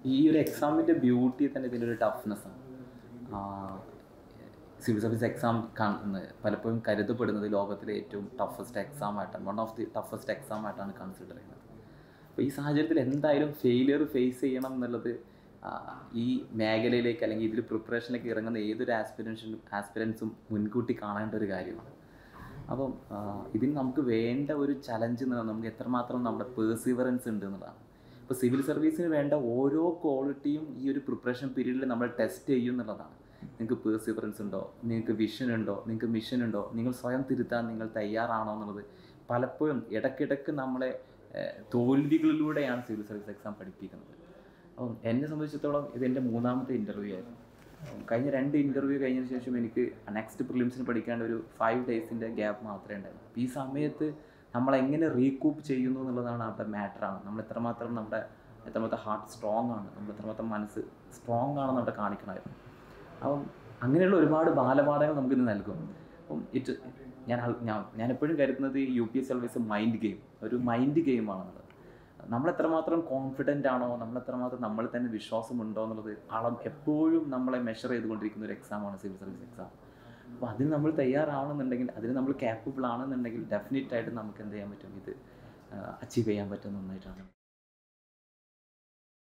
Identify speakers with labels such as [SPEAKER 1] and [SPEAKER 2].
[SPEAKER 1] ഈ ഒരു എക്സാമിൻ്റെ ബ്യൂട്ടി തന്നെ ഇതിൻ്റെ ഒരു ടഫ്നെസ്സാണ്. സിവിൽ സർവീസ് എക്സാം പലപ്പോഴും കരുതപ്പെടുന്നത് ലോകത്തിലെ ഏറ്റവും ടഫസ്റ്റ് എക്സാമായിട്ടാണ്, വൺ ഓഫ് ദി ടഫസ്റ്റ് എക്സാമായിട്ടാണ് കൺസിഡർ ചെയ്യുന്നത്. അപ്പോൾ ഈ സാഹചര്യത്തിൽ എന്തായാലും ഫെയിലിയർ ഫേസ് ചെയ്യണം എന്നുള്ളത് ഈ മേഖലയിലേക്ക് അല്ലെങ്കിൽ ഇതിൽ പ്രിപ്പറേഷനിലേക്ക് ഇറങ്ങുന്ന ഏതൊരു ആസ്പിരൻസും മുൻകൂട്ടി കാണേണ്ട ഒരു കാര്യമാണ്. അപ്പം ഇതിന് നമുക്ക് വേണ്ട ഒരു ചലഞ്ച് എന്ന് പറഞ്ഞാൽ നമുക്ക് എത്രമാത്രം നമ്മുടെ പേഴ്സീവറൻസ് ഉണ്ട് എന്നുള്ളതാണ്. ഇപ്പോൾ സിവിൽ സർവീസിന് വേണ്ട ഓരോ ക്വാളിറ്റിയും ഈ ഒരു പ്രിപ്പറേഷൻ പീരീഡിൽ നമ്മൾ ടെസ്റ്റ് ചെയ്യും എന്നുള്ളതാണ്. നിങ്ങൾക്ക് പേഴ്സീവറൻസ് ഉണ്ടോ, നിങ്ങൾക്ക് വിഷൻ ഉണ്ടോ, നിങ്ങൾക്ക് മിഷൻ ഉണ്ടോ, നിങ്ങൾ സ്വയം തിരുത്താൻ നിങ്ങൾ തയ്യാറാണോ എന്നുള്ളത് പലപ്പോഴും ഇടയ്ക്കിടയ്ക്ക് നമ്മളെ തോൽവികളിലൂടെയാണ് സിവിൽ സർവീസ് എക്സാം പഠിപ്പിക്കുന്നത്. അപ്പം എന്നെ സംബന്ധിച്ചിടത്തോളം ഇത് എൻ്റെ മൂന്നാമത്തെ ഇൻ്റർവ്യൂ ആയിരുന്നു. കഴിഞ്ഞ 2 ഇൻ്റർവ്യൂ കഴിഞ്ഞതിന് ശേഷം എനിക്ക് നെക്സ്റ്റ് പ്രിലിംസിന് പഠിക്കേണ്ട ഒരു 5 ഡേയ്സിൻ്റെ ഗ്യാപ്പ് മാത്രമേ ഉണ്ടായിരുന്നു. അപ്പോൾ ഈ സമയത്ത് നമ്മളെങ്ങനെ റീകൂപ്പ് ചെയ്യുന്നു എന്നുള്ളതാണ് അവിടെ മാറ്ററാണ്. നമ്മൾ എത്രമാത്രം ഹാർട്ട് സ്ട്രോങ് ആണ്, നമ്മൾ എത്രമാത്രം മനസ്സ് സ്ട്രോങ് ആണെന്ന് അവിടെ കാണിക്കണമായിരുന്നു. അപ്പം അങ്ങനെയുള്ള ഒരുപാട് ബാലപാഠങ്ങൾ നമുക്കിന്ന് നൽകും. അപ്പം ഞാൻ എപ്പോഴും കരുതുന്നത് ഈ UPSC സർവീസ് ഒരു മൈൻഡ് ഗെയിമാണെന്നുള്ളത്. നമ്മളെത്രമാത്രം കോൺഫിഡൻ്റ് ആണോ, നമ്മളെത്രമാത്രം നമ്മളിൽ തന്നെ വിശ്വാസമുണ്ടോ എന്നുള്ളത് എപ്പോഴും നമ്മളെ മെഷർ ചെയ്തുകൊണ്ടിരിക്കുന്ന ഒരു എക്സാമാണ് സിവിൽ സർവീസ് എക്സാം. അപ്പോൾ അതിന് നമ്മൾ തയ്യാറാവണമെന്നുണ്ടെങ്കിൽ, അതിന് നമ്മൾ ക്യാപ്പബിൾ ആണെന്നുണ്ടെങ്കിൽ ഡെഫിനറ്റായിട്ട് നമുക്ക് എന്ത് ചെയ്യാൻ പറ്റും, ഇത് അച്ചീവ് ചെയ്യാൻ പറ്റുന്ന ഒന്നായിട്ടാണ്.